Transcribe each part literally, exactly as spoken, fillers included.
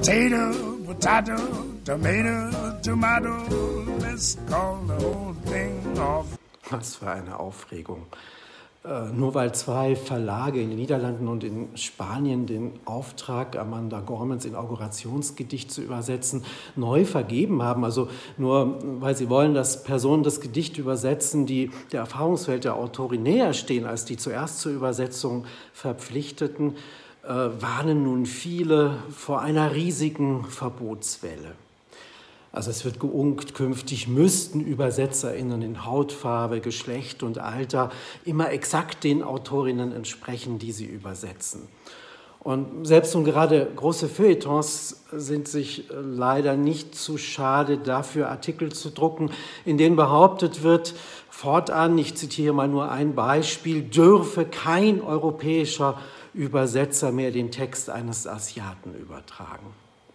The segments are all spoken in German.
Potato, potato, tomato, tomato, let's call the whole thing off. Was für eine Aufregung. Äh, nur weil zwei Verlage in den Niederlanden und in Spanien den Auftrag, Amanda Gormans Inaugurationsgedicht zu übersetzen, neu vergeben haben, also nur weil sie wollen, dass Personen das Gedicht übersetzen, die der Erfahrungswelt der Autorin näher stehen als die zuerst zur Übersetzung Verpflichteten, äh, warnen nun viele vor einer riesigen Verbotswelle. Also es wird geunkt, künftig müssten ÜbersetzerInnen in Hautfarbe, Geschlecht und Alter immer exakt den Autorinnen entsprechen, die sie übersetzen. Und selbst und gerade große Feuilletons sind sich leider nicht zu schade, dafür Artikel zu drucken, in denen behauptet wird, fortan, ich zitiere mal nur ein Beispiel, dürfe kein europäischer Übersetzer mehr den Text eines Asiaten übertragen.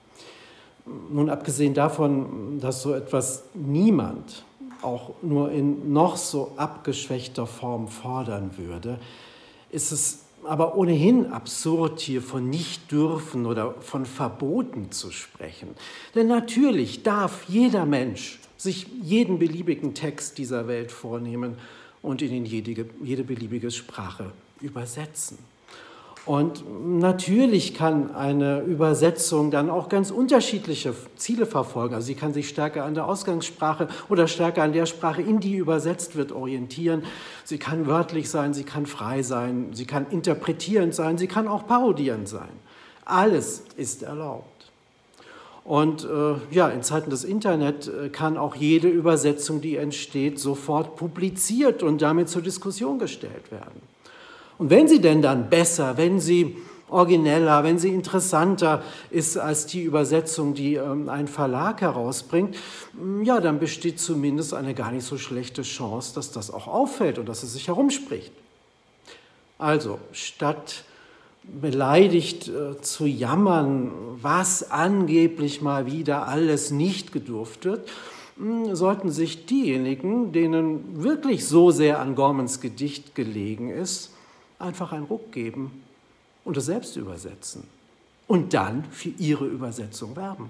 Nun, abgesehen davon, dass so etwas niemand auch nur in noch so abgeschwächter Form fordern würde, ist es aber ohnehin absurd, hier von nicht dürfen oder von Verboten zu sprechen. Denn natürlich darf jeder Mensch sich jeden beliebigen Text dieser Welt vornehmen und ihn in jede, jede beliebige Sprache übersetzen. Und natürlich kann eine Übersetzung dann auch ganz unterschiedliche Ziele verfolgen. Also sie kann sich stärker an der Ausgangssprache oder stärker an der Sprache, in die übersetzt wird, orientieren. Sie kann wörtlich sein, sie kann frei sein, sie kann interpretierend sein, sie kann auch parodierend sein. Alles ist erlaubt. Und äh, ja, in Zeiten des Internet äh, kann auch jede Übersetzung, die entsteht, sofort publiziert und damit zur Diskussion gestellt werden. Und wenn sie denn dann besser, wenn sie origineller, wenn sie interessanter ist als die Übersetzung, die ähm, ein Verlag herausbringt, ja, dann besteht zumindest eine gar nicht so schlechte Chance, dass das auch auffällt und dass es sich herumspricht. Also, statt beleidigt äh, zu jammern, was angeblich mal wieder alles nicht gedurft wird, mh, sollten sich diejenigen, denen wirklich so sehr an Gormans Gedicht gelegen ist, einfach einen Ruck geben und es selbst übersetzen und dann für ihre Übersetzung werben.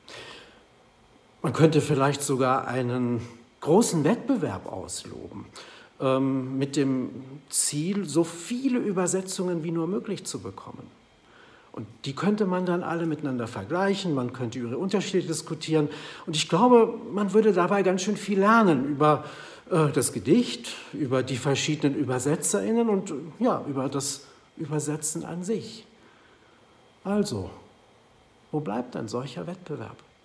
Man könnte vielleicht sogar einen großen Wettbewerb ausloben, ähm, mit dem Ziel, so viele Übersetzungen wie nur möglich zu bekommen. Und die könnte man dann alle miteinander vergleichen, man könnte über Unterschiede diskutieren und ich glaube, man würde dabei ganz schön viel lernen über das Gedicht, über die verschiedenen ÜbersetzerInnen und ja, über das Übersetzen an sich. Also, wo bleibt ein solcher Wettbewerb?